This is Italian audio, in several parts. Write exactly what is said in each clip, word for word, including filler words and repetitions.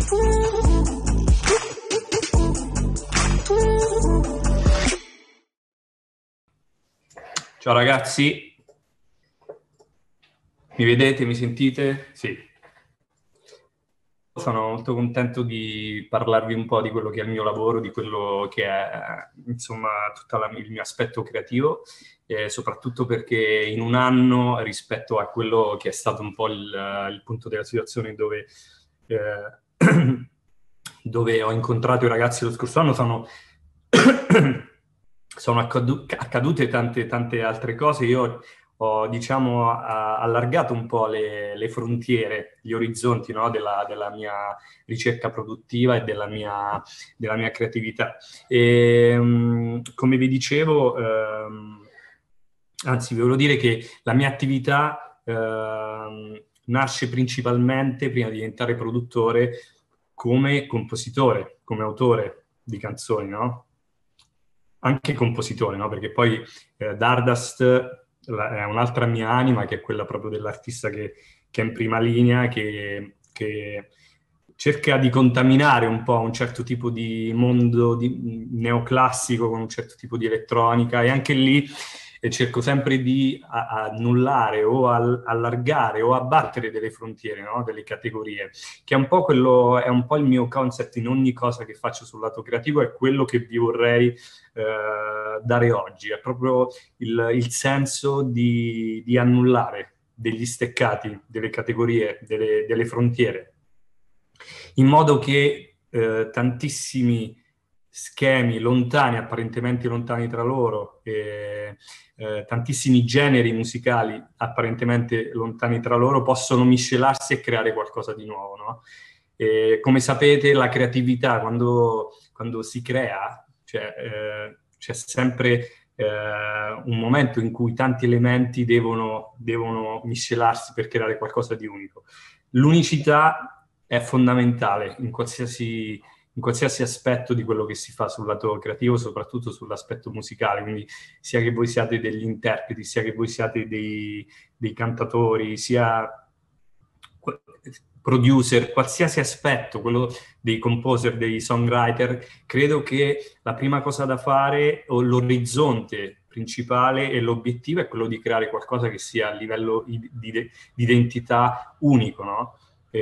Ciao ragazzi, mi vedete, mi sentite? Sì. Sono molto contento di parlarvi un po' di quello che è il mio lavoro, di quello che è, insomma, tutto il mio aspetto creativo, eh, soprattutto perché in un anno, rispetto a quello che è stato un po' il, il punto della situazione dove, eh, dove ho incontrato i ragazzi lo scorso anno, sono... sono accadu- accadute tante, tante altre cose. Io ho, diciamo, a- allargato un po' le, le frontiere, gli orizzonti, no, della, della mia ricerca produttiva e della mia, della mia creatività. E, um, come vi dicevo, ehm, anzi, vi volevo dire che la mia attività ehm, nasce principalmente, prima di diventare produttore, come compositore, come autore di canzoni, no? Anche compositore, no? Perché poi eh, Dardust la, è un'altra mia anima, che è quella proprio dell'artista che, che è in prima linea, che, che cerca di contaminare un po' un certo tipo di mondo di, neoclassico con un certo tipo di elettronica, e anche lì eh, cerco sempre di a, annullare o al, allargare o abbattere delle frontiere, no? Delle categorie, che è un po' quello, è un po' il mio concept in ogni cosa che faccio sul lato creativo, è quello che vi vorrei eh, dare oggi, è proprio il, il senso di, di annullare degli steccati, delle categorie, delle, delle frontiere, in modo che eh, tantissimi schemi lontani, apparentemente lontani tra loro, e, eh, tantissimi generi musicali apparentemente lontani tra loro possono miscelarsi e creare qualcosa di nuovo, no? E, come sapete, la creatività, quando, quando si crea, cioè, eh, c'è sempre eh, un momento in cui tanti elementi devono, devono miscelarsi per creare qualcosa di unico. L'unicità è fondamentale in qualsiasi, in qualsiasi aspetto di quello che si fa sul lato creativo, soprattutto sull'aspetto musicale, quindi sia che voi siate degli interpreti, sia che voi siate dei, dei cantatori, sia producer, qualsiasi aspetto, quello dei composer, dei songwriter, credo che la prima cosa da fare, o l'orizzonte principale e l'obiettivo, è quello di creare qualcosa che sia a livello di, di, di identità unico, no?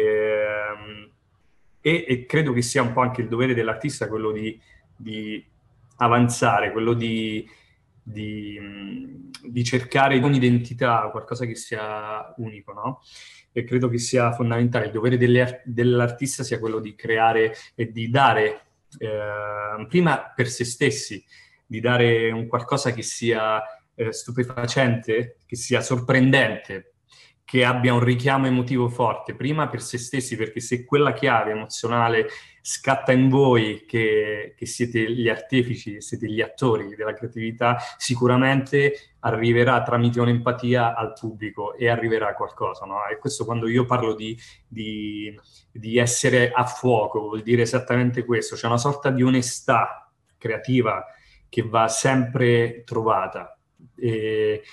E, e, e credo che sia un po' anche il dovere dell'artista quello di, di avanzare, quello di, di, di cercare un'identità, qualcosa che sia unico, no? E credo che sia fondamentale. Il dovere delle, dell'artista sia quello di creare e di dare, eh, prima per se stessi, di dare un qualcosa che sia eh, stupefacente, che sia sorprendente, che abbia un richiamo emotivo forte, prima per se stessi, perché se quella chiave emozionale scatta in voi, che, che siete gli artefici, siete gli attori della creatività, sicuramente arriverà tramite un'empatia al pubblico e arriverà qualcosa, no? E questo, quando io parlo di, di, di essere a fuoco, vuol dire esattamente questo. C'è una sorta di onestà creativa che va sempre trovata. E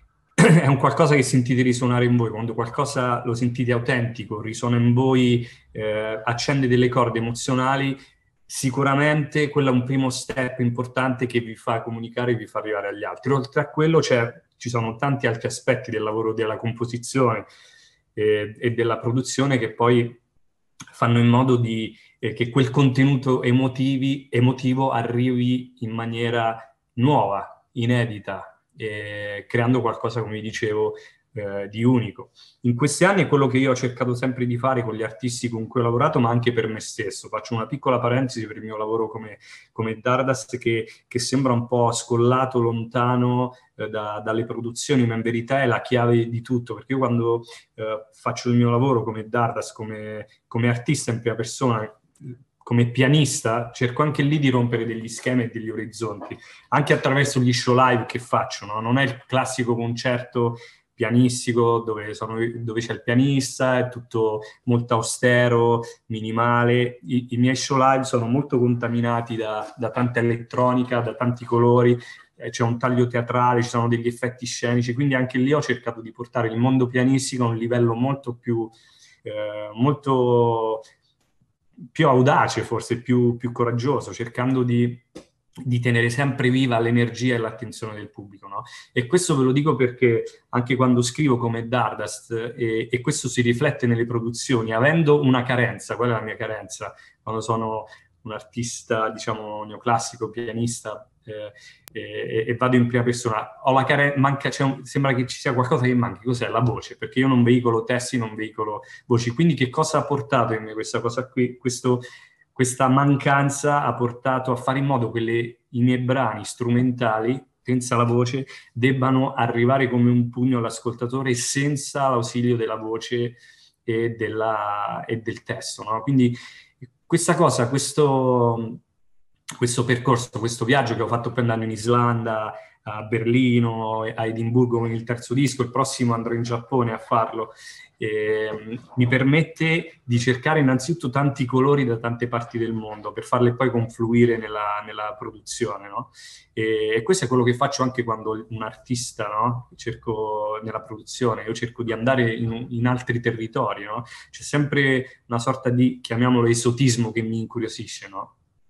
è un qualcosa che sentite risuonare in voi, quando qualcosa lo sentite autentico, risuona in voi, eh, accende delle corde emozionali, sicuramente quello è un primo step importante che vi fa comunicare e vi fa arrivare agli altri. Oltre a quello c'è, ci sono tanti altri aspetti del lavoro della composizione eh, e della produzione, che poi fanno in modo di, eh, che quel contenuto emotivi, emotivo arrivi in maniera nuova, inedita, eh, creando qualcosa, come vi dicevo, eh, di unico. In questi anni è quello che io ho cercato sempre di fare con gli artisti con cui ho lavorato, ma anche per me stesso. Faccio una piccola parentesi per il mio lavoro come, come Dardust, che, che sembra un po' scollato, lontano eh, da, dalle produzioni, ma in verità è la chiave di tutto, perché io quando eh, faccio il mio lavoro come Dardust, come, come artista in prima persona, come pianista, cerco anche lì di rompere degli schemi e degli orizzonti, anche attraverso gli show live che faccio, no? Non è il classico concerto pianistico dove, sono, dove c'è il pianista, è tutto molto austero, minimale. I, i miei show live sono molto contaminati da, da tanta elettronica, da tanti colori, eh, c'è un taglio teatrale, ci sono degli effetti scenici, quindi anche lì ho cercato di portare il mondo pianistico a un livello molto più, eh, molto più audace, forse più, più coraggioso, cercando di, di tenere sempre viva l'energia e l'attenzione del pubblico, no? E questo ve lo dico perché anche quando scrivo come Dardust, e, e questo si riflette nelle produzioni, avendo una carenza, qual è la mia carenza? Quando sono un artista, diciamo, neoclassico, pianista, eh, e, e vado in prima persona, ho la carenza, manca, c'è un, sembra che ci sia qualcosa che manchi, cos'è? La voce, perché io non veicolo testi, non veicolo voci, quindi che cosa ha portato in me questa cosa qui? Questo, questa mancanza ha portato a fare in modo che le, i miei brani strumentali, senza la voce, debbano arrivare come un pugno all'ascoltatore senza l'ausilio della voce e, della, e del testo, no? Quindi questa cosa, questo, questo percorso, questo viaggio che ho fatto poi andando in Islanda, a Berlino, a Edimburgo con il terzo disco, il prossimo andrò in Giappone a farlo, eh, mi permette di cercare innanzitutto tanti colori da tante parti del mondo per farle poi confluire nella, nella produzione, no? E, e questo è quello che faccio anche quando un artista, no? Cerco nella produzione, io cerco di andare in, in altri territori, no? C'è sempre una sorta di, chiamiamolo, esotismo che mi incuriosisce, no?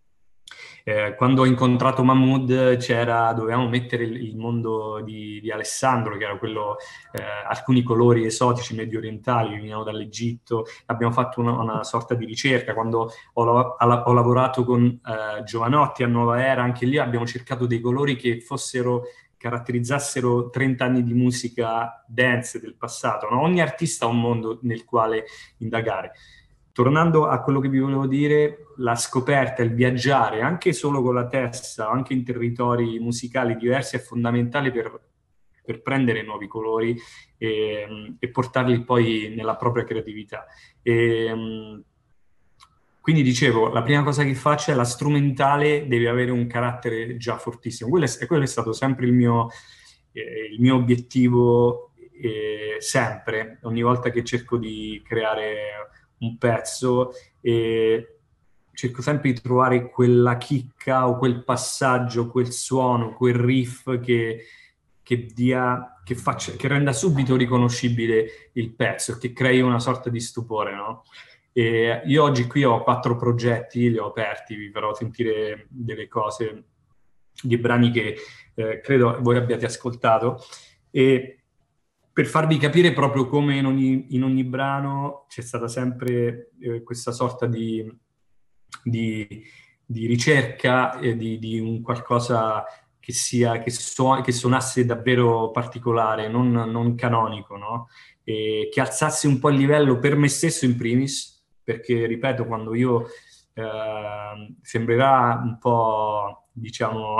Eh, quando ho incontrato Mahmood c'era, dovevamo mettere il, il mondo di, di Alessandro, che era quello, eh, alcuni colori esotici medio orientali che venivano dall'Egitto. Abbiamo fatto una, una sorta di ricerca. Quando ho, ho lavorato con eh, Giovanotti a Nuova Era, anche lì abbiamo cercato dei colori che fossero, caratterizzassero trenta anni di musica dance del passato, no? Ogni artista ha un mondo nel quale indagare. Tornando a quello che vi volevo dire, la scoperta, il viaggiare, anche solo con la testa, anche in territori musicali diversi, è fondamentale per, per prendere nuovi colori e, e portarli poi nella propria creatività. E, quindi dicevo, la prima cosa che faccio è la strumentale, deve avere un carattere già fortissimo. Quello è, quello è stato sempre il mio, eh, il mio obiettivo, eh, sempre, ogni volta che cerco di creare un pezzo, e cerco sempre di trovare quella chicca o quel passaggio, quel suono, quel riff che, che dia, che faccia, che renda subito riconoscibile il pezzo, che crei una sorta di stupore, no? E io oggi qui ho quattro progetti, li ho aperti, vi farò sentire delle cose, di brani che eh, credo voi abbiate ascoltato, e per farvi capire proprio come in ogni, in ogni brano c'è stata sempre eh, questa sorta di, di, di ricerca eh, di, di un qualcosa che, sia, che, suon- che suonasse davvero particolare, non, non canonico, no? E che alzasse un po' il livello per me stesso in primis, perché, ripeto, quando io eh, sembrerà un po', diciamo,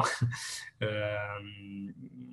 ehm,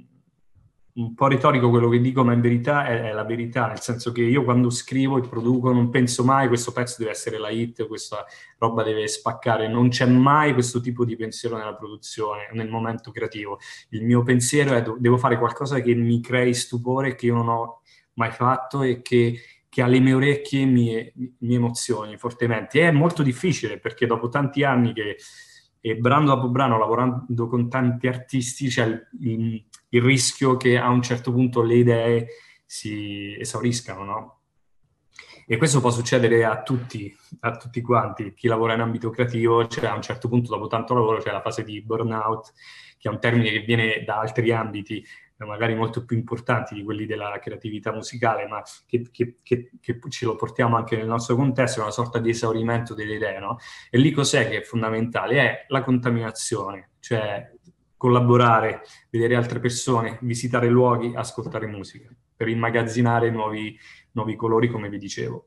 un po' retorico quello che dico, ma in verità è, è la verità, nel senso che io quando scrivo e produco non penso mai questo pezzo deve essere la hit, questa roba deve spaccare, non c'è mai questo tipo di pensiero nella produzione, nel momento creativo. Il mio pensiero è devo fare qualcosa che mi crei stupore, che io non ho mai fatto e che, che alle mie orecchie mi, mi emozioni fortemente. E è molto difficile perché dopo tanti anni che, e brano dopo brano, lavorando con tanti artisti, c'è il, il il rischio che a un certo punto le idee si esauriscano, no? E questo può succedere a tutti, a tutti quanti. Chi lavora in ambito creativo, cioè a un certo punto, dopo tanto lavoro, c'è la fase di burnout, che è un termine che viene da altri ambiti, magari molto più importanti di quelli della creatività musicale, ma che, che, che, che ce lo portiamo anche nel nostro contesto, è una sorta di esaurimento delle idee, no? E lì cos'è che è fondamentale? È la contaminazione, cioè collaborare, vedere altre persone, visitare luoghi, ascoltare musica, per immagazzinare nuovi, nuovi colori, come vi dicevo.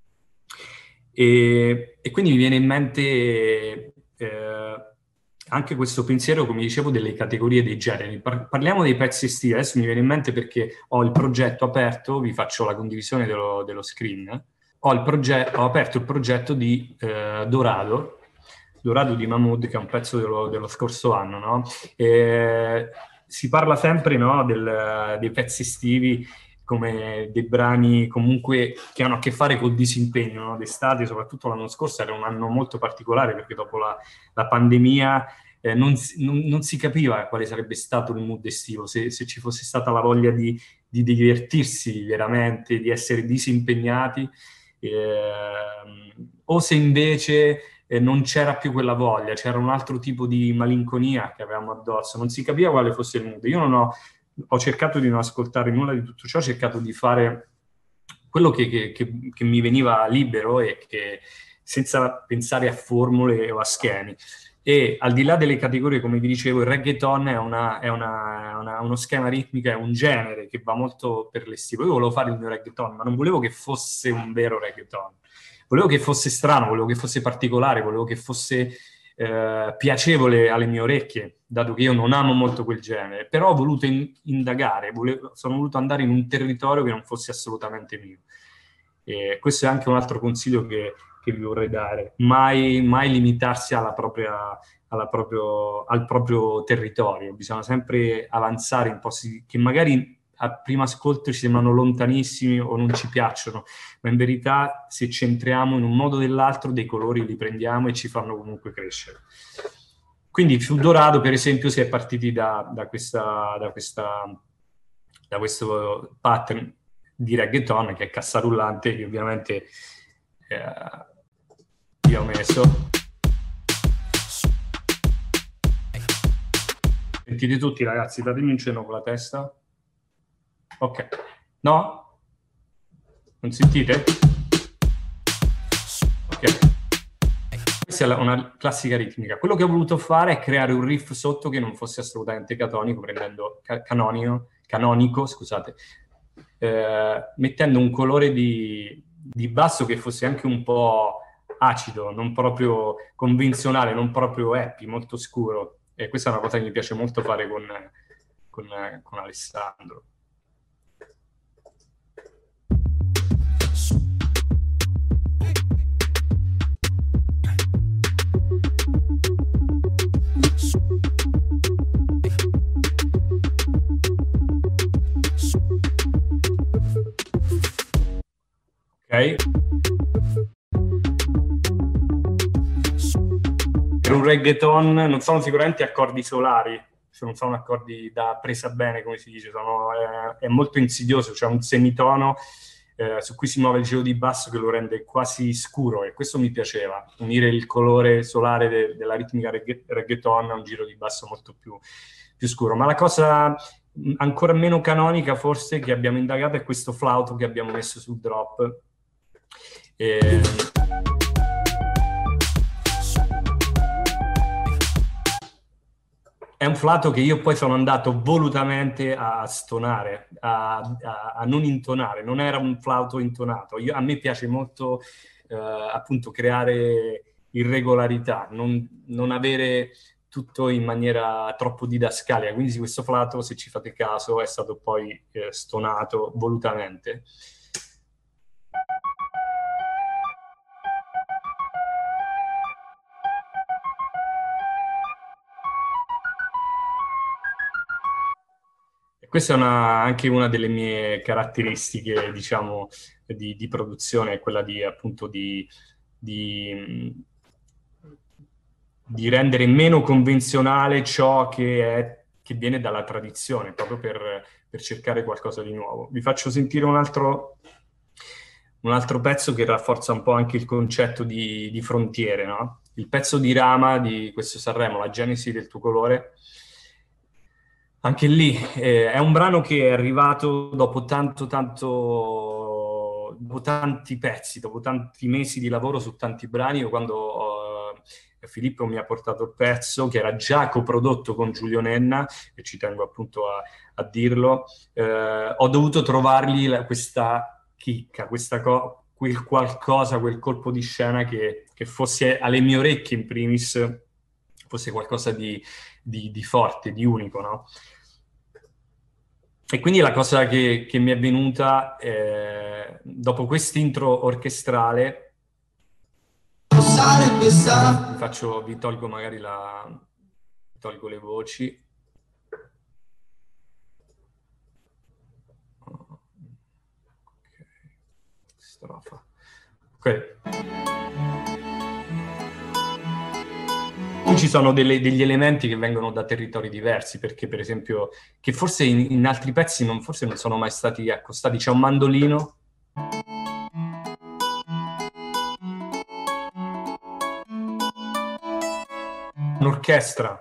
E, e quindi mi viene in mente eh, anche questo pensiero, come dicevo, delle categorie dei generi. Par- parliamo dei pezzi estivi. Adesso mi viene in mente perché ho il progetto aperto, vi faccio la condivisione dello, dello screen. Ho, il proge- ho aperto il progetto di eh, Dorado, Dorado di Mahmood, che è un pezzo dello, dello scorso anno, no? E si parla sempre, no, del, dei pezzi estivi come dei brani comunque che hanno a che fare col disimpegno, no? D'estate, soprattutto l'anno scorso era un anno molto particolare perché dopo la, la pandemia eh, non, non, non si capiva quale sarebbe stato il mood estivo, se, se ci fosse stata la voglia di, di divertirsi veramente, di essere disimpegnati. Eh, o se invece eh, non c'era più quella voglia, c'era un altro tipo di malinconia che avevamo addosso, non si capiva quale fosse il mood. Io non ho, ho cercato di non ascoltare nulla di tutto ciò, ho cercato di fare quello che, che, che, che mi veniva libero e che senza pensare a formule o a schemi. E al di là delle categorie, come vi dicevo, il reggaeton è, una, è, una, è una, uno schema ritmico, è un genere che va molto per l'estivo. Io volevo fare il mio reggaeton, ma non volevo che fosse un vero reggaeton. Volevo che fosse strano, volevo che fosse particolare, volevo che fosse eh, piacevole alle mie orecchie, dato che io non amo molto quel genere. Però ho voluto in, indagare, volevo, sono voluto andare in un territorio che non fosse assolutamente mio. E questo è anche un altro consiglio che che vi vorrei dare, mai, mai limitarsi alla propria, alla proprio, al proprio territorio, bisogna sempre avanzare in posti che magari a primo ascolto ci sembrano lontanissimi o non ci piacciono, ma in verità se ci entriamo in un modo o nell'altro dei colori li prendiamo e ci fanno comunque crescere. Quindi Sul Dorado, per esempio, si è partiti da, da, questa, da, questa, da questo pattern di reggaeton che è Cassa Rullante, che ovviamente eh, io ho messo. Sentite tutti, ragazzi, datemi un cenno con la testa. Ok. No? Non sentite? Ok. Questa è una classica ritmica. Quello che ho voluto fare è creare un riff sotto che non fosse assolutamente catonico, prendendo ca- canonico, canonico, scusate, eh, mettendo un colore di, di basso che fosse anche un po' acido, non proprio convenzionale, non proprio happy, molto scuro. E questa è una cosa che mi piace molto fare con, con, con Alessandro. Ok? Per un reggaeton non sono sicuramente accordi solari, non sono accordi da presa bene, come si dice, sono, è, è molto insidioso, c'è un semitono eh, su cui si muove il giro di basso che lo rende quasi scuro, e questo mi piaceva, unire il colore solare de, della ritmica regga- reggaeton a un giro di basso molto più, più scuro. Ma la cosa ancora meno canonica forse che abbiamo indagato è questo flauto che abbiamo messo sul drop. E... È un flauto che io poi sono andato volutamente a stonare, a, a, a non intonare, non era un flauto intonato. Io, a me piace molto eh, appunto creare irregolarità, non, non avere tutto in maniera troppo didascalica, quindi questo flauto, se ci fate caso, è stato poi eh, stonato volutamente. Questa è una, anche una delle mie caratteristiche, diciamo, di, di produzione, è quella di, appunto, di, di, di rendere meno convenzionale ciò che, è, che viene dalla tradizione, proprio per, per cercare qualcosa di nuovo. Vi faccio sentire un altro, un altro pezzo che rafforza un po' anche il concetto di, di frontiere, no? Il pezzo di Rama di questo Sanremo, La genesi del tuo colore. Anche lì eh, è un brano che è arrivato dopo tanto, tanto, dopo tanti pezzi, dopo tanti mesi di lavoro su tanti brani. Io quando eh, Filippo mi ha portato il pezzo, che era già coprodotto con Giulio Nenna, e ci tengo appunto a, a dirlo, eh, ho dovuto trovargli la, questa chicca, questa co- quel qualcosa, quel colpo di scena che, che fosse alle mie orecchie in primis, fosse qualcosa di, di, di forte, di unico, no? E quindi la cosa che, che mi è venuta eh, dopo quest'intro orchestrale, vi faccio, vi tolgo magari la, tolgo le voci. Ok, strofa. Ok. Ci sono delle, degli elementi che vengono da territori diversi, perché per esempio, che forse in, in altri pezzi non, forse non sono mai stati accostati. C'è un mandolino un'orchestra.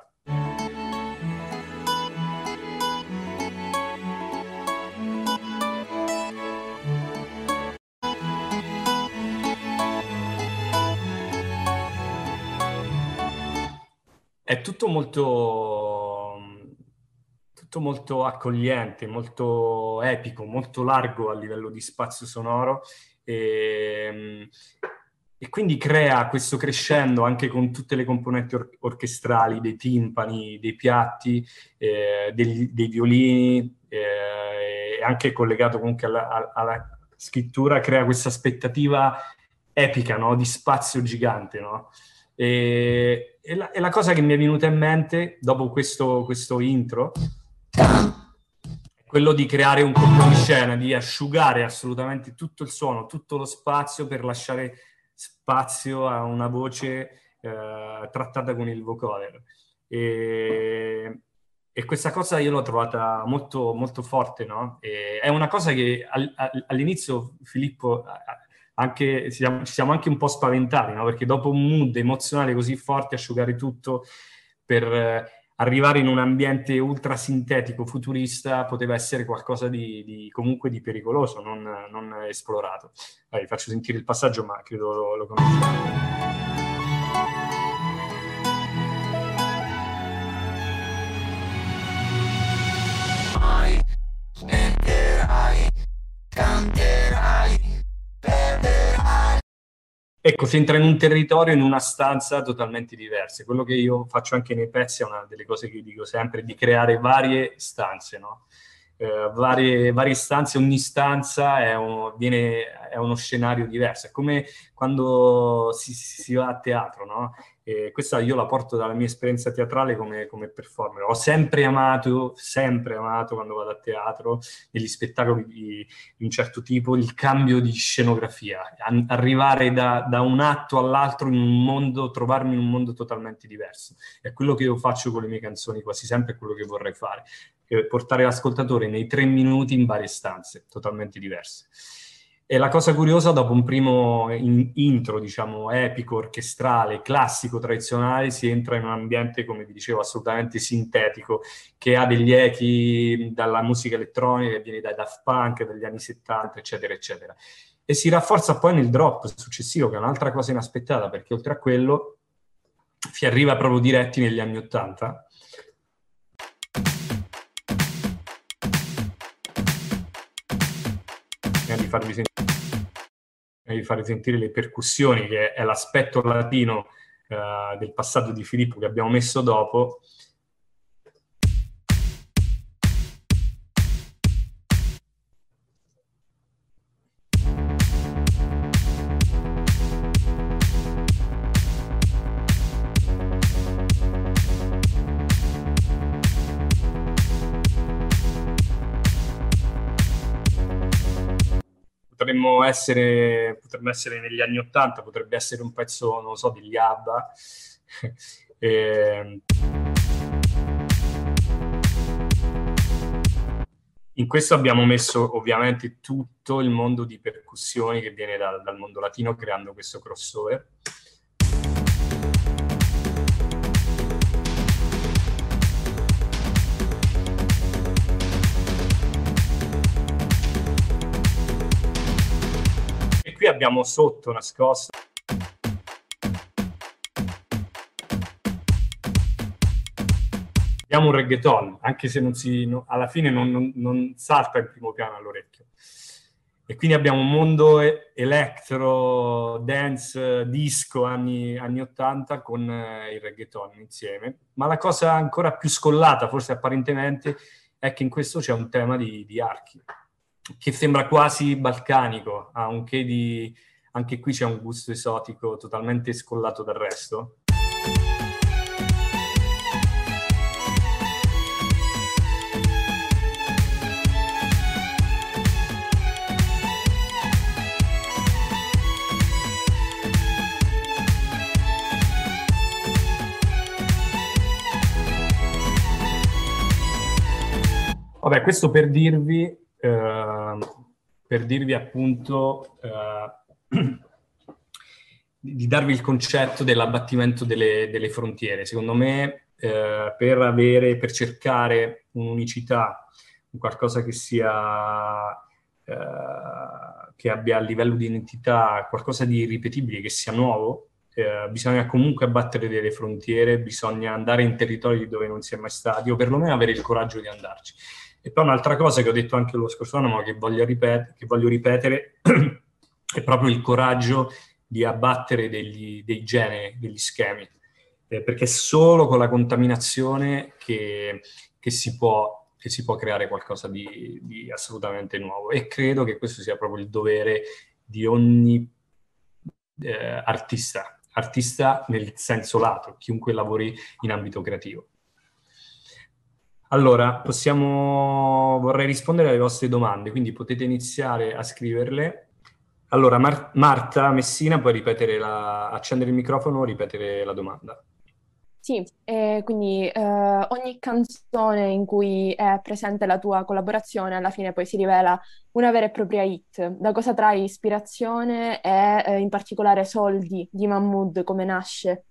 È tutto molto, tutto molto accogliente, molto epico, molto largo a livello di spazio sonoro e, e quindi crea questo crescendo anche con tutte le componenti or- orchestrali, dei timpani, dei piatti, eh, degli- dei violini, eh, e anche collegato comunque alla, alla scrittura, crea questa aspettativa epica, no? Di spazio gigante, no? E, e, la, e la cosa che mi è venuta in mente dopo questo, questo intro è quello di creare un colpo di scena, di asciugare assolutamente tutto il suono, tutto lo spazio per lasciare spazio a una voce eh, trattata con il vocoder. E, e questa cosa io l'ho trovata molto, molto forte, no? E è una cosa che all, all'inizio Filippo... Anche, siamo, ci siamo anche un po' spaventati, no? Perché dopo un mood emozionale così forte, asciugare tutto per eh, arrivare in un ambiente ultra sintetico, futurista, poteva essere qualcosa di, di comunque di pericoloso, non, non esplorato. Vai, faccio sentire il passaggio, ma credo lo, lo conosciamo. Mai smetterai, canterai. Ecco, si entra in un territorio, in una stanza totalmente diversa. Quello che io faccio anche nei pezzi è una delle cose che dico sempre, di creare varie stanze, no? Eh, varie, varie stanze, ogni stanza è, un, viene, è uno scenario diverso. È come quando si, si va a teatro, no? E questa io la porto dalla mia esperienza teatrale come, come performer. Ho sempre amato, sempre amato quando vado a teatro, negli spettacoli di, di un certo tipo, il cambio di scenografia, An- arrivare da, da un atto all'altro in un mondo, trovarmi in un mondo totalmente diverso. È quello che io faccio con le mie canzoni, quasi sempre è quello che vorrei fare, portare l'ascoltatore nei tre minuti in varie stanze totalmente diverse. E la cosa curiosa, dopo un primo in, intro, diciamo, epico, orchestrale, classico, tradizionale, si entra in un ambiente, come vi dicevo, assolutamente sintetico, che ha degli echi dalla musica elettronica, che viene dai Daft Punk, dagli anni settanta, eccetera, eccetera. E si rafforza poi nel drop successivo, che è un'altra cosa inaspettata, perché oltre a quello si arriva proprio diretti negli anni ottanta. Di farvi sentire, di farvi sentire le percussioni, che è l'aspetto latino uh, del passaggio di Filippo che abbiamo messo dopo. Potremmo essere, potremmo essere negli anni Ottanta, potrebbe essere un pezzo, non so, degli ABBA. e... In questo abbiamo messo ovviamente tutto il mondo di percussioni che viene dal, dal mondo latino, creando questo crossover. Qui abbiamo sotto nascosto abbiamo un reggaeton, anche se non si, no, alla fine non, non, non salta in primo piano all'orecchio. E quindi abbiamo un mondo electro, dance, disco anni, anni ottanta con eh, il reggaeton insieme. Ma la cosa ancora più scollata, forse apparentemente, è che in questo c'è un tema di, di archi, che sembra quasi balcanico, ha un che di... Anche qui c'è un gusto esotico totalmente scollato dal resto. Vabbè, questo per dirvi, eh, per dirvi appunto... Eh, di darvi il concetto dell'abbattimento delle, delle frontiere. Secondo me, eh, per avere, per cercare un'unicità, qualcosa che sia, eh, che abbia a livello di identità qualcosa di irripetibile, che sia nuovo, eh, bisogna comunque abbattere delle frontiere, bisogna andare in territori dove non si è mai stati, o perlomeno avere il coraggio di andarci. E poi un'altra cosa che ho detto anche lo scorso anno, ma che voglio, ripet- che voglio ripetere, è proprio il coraggio di abbattere degli, dei geni, degli schemi, eh, perché è solo con la contaminazione che, che, si può, che si può creare qualcosa di, di assolutamente nuovo. E credo che questo sia proprio il dovere di ogni eh, artista, artista nel senso lato, chiunque lavori in ambito creativo. Allora, possiamo, vorrei rispondere alle vostre domande, quindi potete iniziare a scriverle. Allora, Mar- Marta Messina, puoi ripetere la, accendere il microfono, ripetere la domanda. Sì, e quindi eh, ogni canzone in cui è presente la tua collaborazione alla fine poi si rivela una vera e propria hit. Da cosa trai ispirazione e eh, in particolare Soldi di Mahmood, come nasce?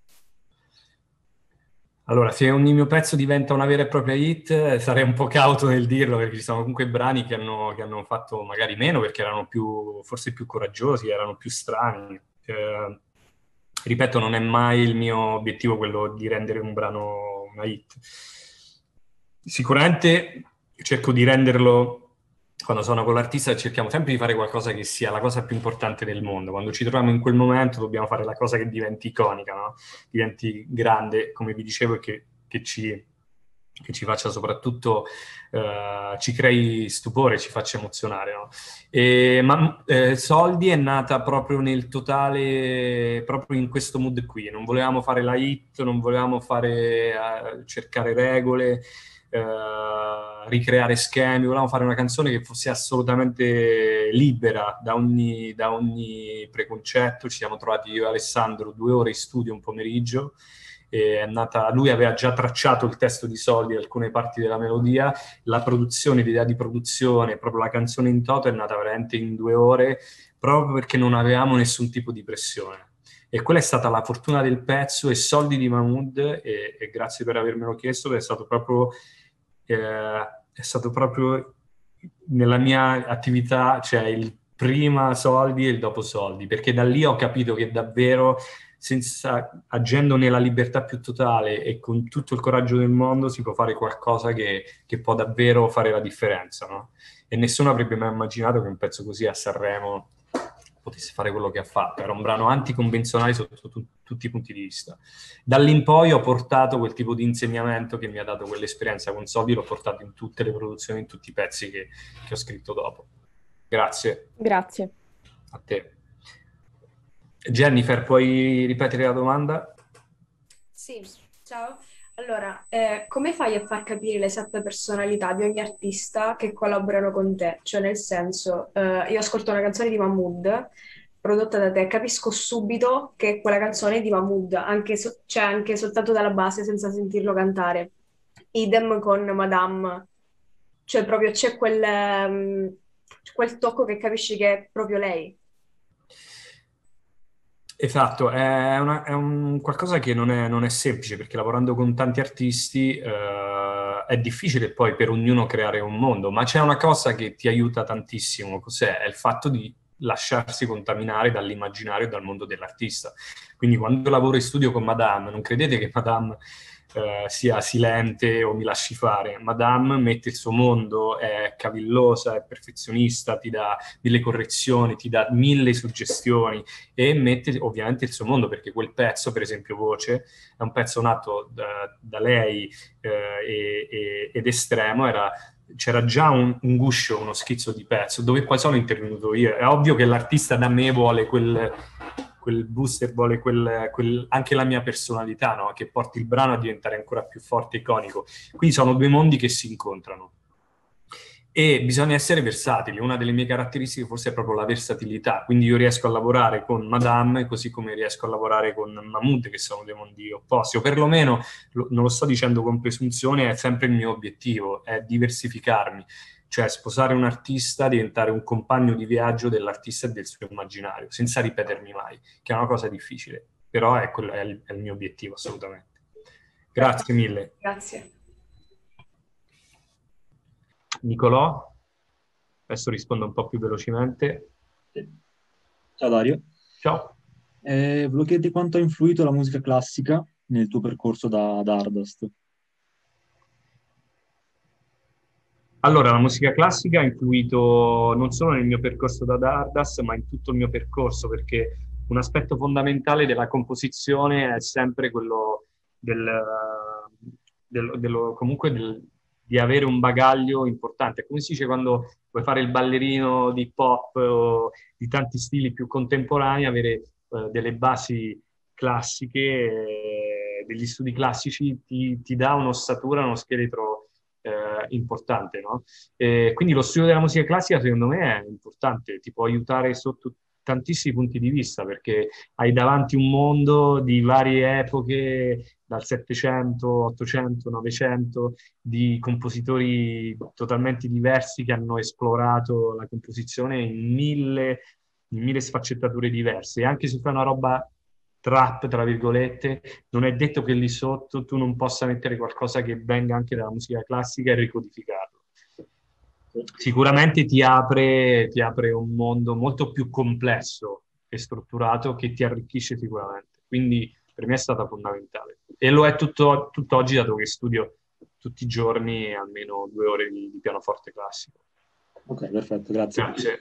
Allora, se ogni mio pezzo diventa una vera e propria hit, eh, sarei un po' cauto nel dirlo, perché ci sono comunque brani che hanno, che hanno fatto magari meno, perché erano più, forse più coraggiosi, erano più strani. Eh, ripeto, non è mai il mio obiettivo quello di rendere un brano una hit. Sicuramente cerco di renderlo, quando sono con l'artista, cerchiamo sempre di fare qualcosa che sia la cosa più importante del mondo. Quando ci troviamo in quel momento dobbiamo fare la cosa che diventi iconica, no? Diventi grande, come vi dicevo, e che, che, ci, che ci faccia soprattutto, eh, ci crei stupore, ci faccia emozionare, no? E, ma eh, Soldi è nata proprio nel totale, proprio in questo mood qui. Non volevamo fare la hit, non volevamo fare, eh, cercare regole, eh, ricreare schemi, volevamo fare una canzone che fosse assolutamente libera da ogni, da ogni preconcetto. Ci siamo trovati io e Alessandro due ore in studio un pomeriggio, e è nata, lui aveva già tracciato il testo di Soldi, alcune parti della melodia, la produzione, l'idea di produzione, proprio la canzone in toto è nata veramente in due ore, proprio perché non avevamo nessun tipo di pressione. E quella è stata la fortuna del pezzo, e Soldi di Mahmood, e, e grazie per avermelo chiesto, è stato proprio, eh, è stato proprio nella mia attività, cioè il prima Soldi e il dopo Soldi, perché da lì ho capito che davvero, senza, agendo nella libertà più totale e con tutto il coraggio del mondo, si può fare qualcosa che, che può davvero fare la differenza, no? E nessuno avrebbe mai immaginato che un pezzo così a Sanremo potesse fare quello che ha fatto. Era un brano anticonvenzionale sotto tu- tutti i punti di vista. Da lì in poi ho portato quel tipo di insegnamento che mi ha dato quell'esperienza con Soldi, l'ho portato in tutte le produzioni, in tutti i pezzi che, che ho scritto dopo. Grazie Grazie. a te. Jennifer, puoi ripetere la domanda? Sì, ciao. Allora, eh, come fai a far capire l'esatta personalità di ogni artista che collaborano con te? Cioè, nel senso, eh, io ascolto una canzone di Mahmood prodotta da te, capisco subito che quella canzone è di Mahmood, anche, so- cioè, anche soltanto dalla base, senza sentirlo cantare. Idem con Madame, cioè proprio c'è quel, ehm, quel tocco che capisci che è proprio lei. Esatto, è, una- è un qualcosa che non è, non è semplice, perché lavorando con tanti artisti eh, è difficile poi per ognuno creare un mondo, ma c'è una cosa che ti aiuta tantissimo. Cos'è? È il fatto di lasciarsi contaminare dall'immaginario e dal mondo dell'artista. Quindi quando lavoro in studio con Madame, non credete che Madame eh, sia silente o mi lasci fare. Madame mette il suo mondo, è cavillosa, è perfezionista, ti dà mille correzioni, ti dà mille suggestioni, e mette ovviamente il suo mondo, perché quel pezzo, per esempio Voce, è un pezzo nato da, da lei eh, e, e, ed Estremo, era, c'era già un, un guscio, uno schizzo di pezzo, dove poi sono intervenuto io. È ovvio che l'artista da me vuole quel, quel booster, vuole quel, quel, anche la mia personalità, no? Che porti il brano a diventare ancora più forte e iconico. Quindi sono due mondi che si incontrano. E bisogna essere versatili. Una delle mie caratteristiche forse è proprio la versatilità, quindi io riesco a lavorare con Madame così come riesco a lavorare con Mahmood, che sono dei mondi opposti, o perlomeno, lo, non lo sto dicendo con presunzione, è sempre il mio obiettivo, è diversificarmi, cioè sposare un artista, diventare un compagno di viaggio dell'artista e del suo immaginario, senza ripetermi mai, che è una cosa difficile, però è, quello, è, il, è il mio obiettivo assolutamente. Grazie mille. Grazie. Nicolò, adesso rispondo un po' più velocemente. Ciao Dario. Ciao. Eh, volevo chiederti quanto ha influito la musica classica nel tuo percorso da, da Ardust. Allora, la musica classica ha influito non solo nel mio percorso da Dardas, ma in tutto il mio percorso, perché un aspetto fondamentale della composizione è sempre quello del, del, dello, comunque del, di avere un bagaglio importante. Come si dice quando vuoi fare il ballerino di hip hop o di tanti stili più contemporanei, avere eh, delle basi classiche, eh, degli studi classici ti, ti dà un'ossatura, uno scheletro Eh, importante, no? Eh, quindi lo studio della musica classica secondo me è importante, ti può aiutare sotto tantissimi punti di vista, perché hai davanti un mondo di varie epoche, dal Settecento, Ottocento, Novecento, di compositori totalmente diversi che hanno esplorato la composizione in mille, in mille sfaccettature diverse. E anche se fai una roba trap, tra virgolette, non è detto che lì sotto tu non possa mettere qualcosa che venga anche dalla musica classica e ricodificarlo. Sicuramente ti apre, ti apre un mondo molto più complesso e strutturato che ti arricchisce sicuramente. Quindi per me è stata fondamentale. E lo è tutto, tutt'oggi, dato che studio tutti i giorni almeno due ore di, di pianoforte classico. Ok, perfetto, grazie. Grazie.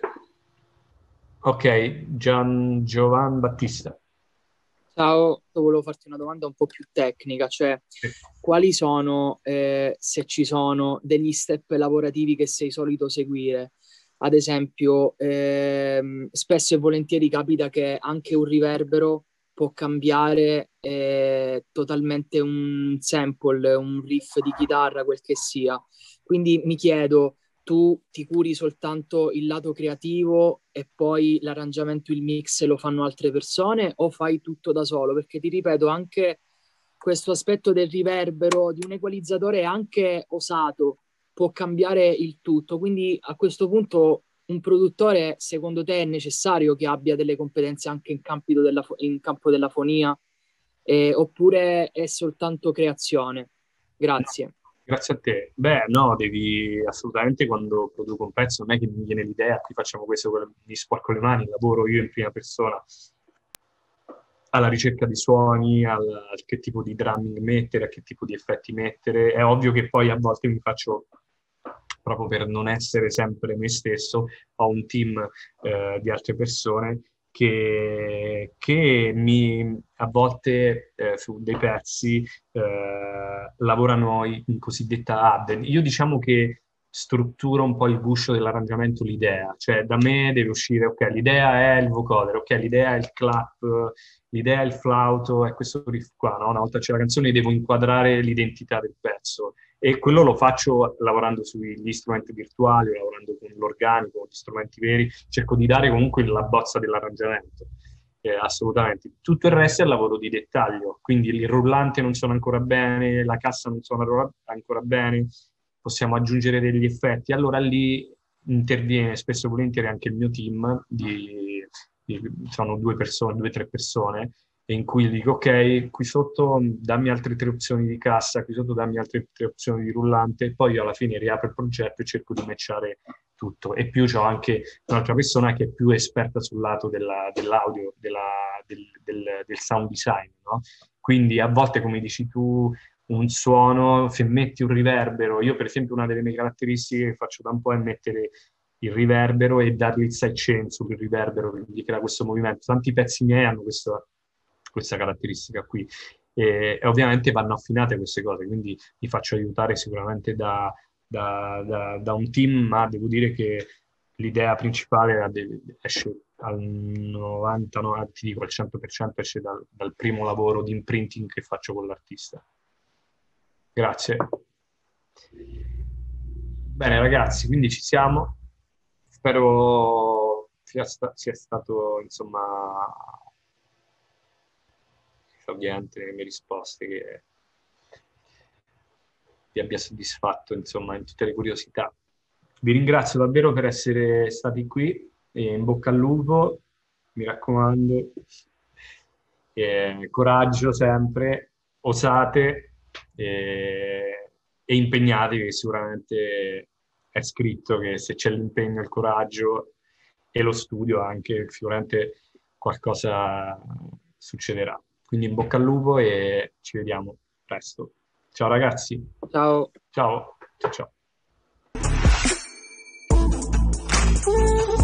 Ok, Gian, Giovan Battista. Ciao, volevo farti una domanda un po' più tecnica, cioè quali sono, eh, se ci sono, degli step lavorativi che sei solito seguire? Ad esempio, ehm, spesso e volentieri capita che anche un riverbero può cambiare eh, totalmente un sample, un riff di chitarra, quel che sia. Quindi mi chiedo, tu ti curi soltanto il lato creativo e poi l'arrangiamento, il mix lo fanno altre persone, o fai tutto da solo? Perché ti ripeto, anche questo aspetto del riverbero, di un equalizzatore anche osato, può cambiare il tutto. Quindi a questo punto un produttore, secondo te, è necessario che abbia delle competenze anche in, campito della, in campo della fonia, eh, oppure è soltanto creazione? Grazie. Grazie a te. Beh, no, devi assolutamente, quando produco un pezzo, non è che mi viene l'idea, qui facciamo questo, mi sporco le mani, lavoro io in prima persona alla ricerca di suoni, al, al che tipo di drumming mettere, a che tipo di effetti mettere. È ovvio che poi a volte mi faccio, proprio per non essere sempre me stesso, ho un team eh, di altre persone che, che mi, a volte eh, su dei pezzi eh, lavorano in, in cosiddetta adden. Io diciamo che strutturo un po' il guscio dell'arrangiamento, l'idea, cioè da me deve uscire, ok, l'idea è il vocoder, ok, l'idea è il clap, l'idea è il flauto, è questo riff qua, no? Una volta c'è la canzone devo inquadrare l'identità del pezzo, e quello lo faccio lavorando sugli strumenti virtuali, lavorando con l'organico, con gli strumenti veri, cerco di dare comunque la bozza dell'arrangiamento. Eh, assolutamente. Tutto il resto è lavoro di dettaglio, quindi il rullante non suona ancora bene, la cassa non suona ancora bene, possiamo aggiungere degli effetti. Allora lì interviene spesso e volentieri anche il mio team, di, di, sono due persone, due o tre persone, in cui dico ok, qui sotto dammi altre tre opzioni di cassa, qui sotto dammi altre tre opzioni di rullante, e poi io alla fine riapro il progetto e cerco di matchare tutto. E più c'ho anche un'altra persona che è più esperta sul lato della, dell'audio, della, del, del, del sound design, no? Quindi a volte, come dici tu, un suono, se metti un riverbero, io per esempio una delle mie caratteristiche che faccio da un po' è mettere il riverbero e dargli il sidechain sul riverbero, quindi crea questo movimento. Tanti pezzi miei hanno questa, questa caratteristica qui, e, e ovviamente vanno affinate queste cose, quindi mi faccio aiutare sicuramente da, da, da, da un team, ma devo dire che l'idea principale esce al novanta, no, ti dico al cento per cento esce dal, dal primo lavoro di imprinting che faccio con l'artista. Grazie. Bene ragazzi, quindi ci siamo. Spero sia, sta- sia stato, insomma, esauriente nelle mie risposte, che vi abbia soddisfatto, insomma, in tutte le curiosità. Vi ringrazio davvero per essere stati qui e in bocca al lupo, mi raccomando, e coraggio sempre, osate e, e impegnatevi, che sicuramente è scritto che se c'è l'impegno, il coraggio e lo studio anche, sicuramente qualcosa succederà. Quindi in bocca al lupo e ci vediamo presto. Ciao ragazzi. Ciao. Ciao. Ciao ciao. Thank you.